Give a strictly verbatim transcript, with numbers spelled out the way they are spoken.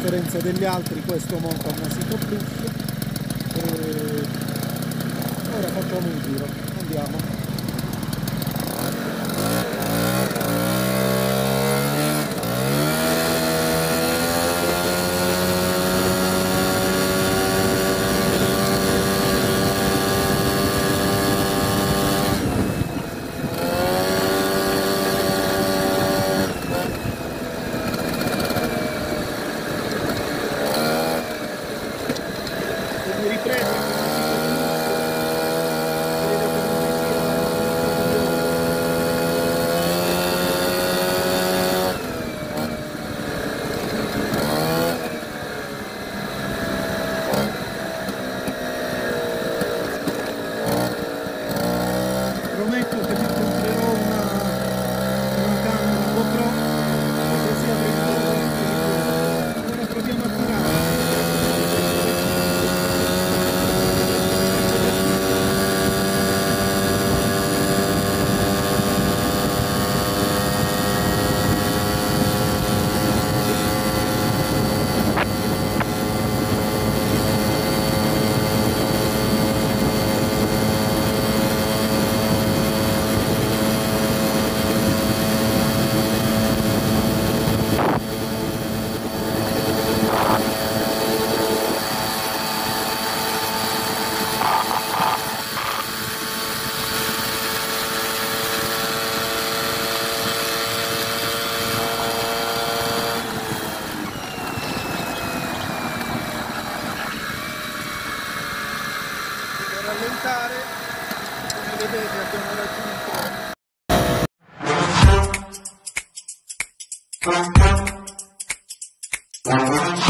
differenza degli altri questo monta una Sitoplus. E ora facciamo un giro, andiamo. Prometto che vi comprerò una, una camera GoPro che sia preparata. Ora proviamo a tirare. Rallentare, come vedete abbiamo raggiunto